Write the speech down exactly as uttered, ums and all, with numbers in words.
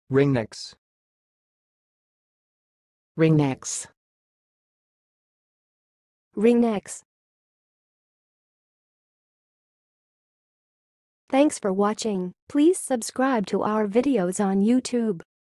Ringnecks. Ringnecks. Ringnecks. Thanks for watching. Please subscribe to our videos on YouTube.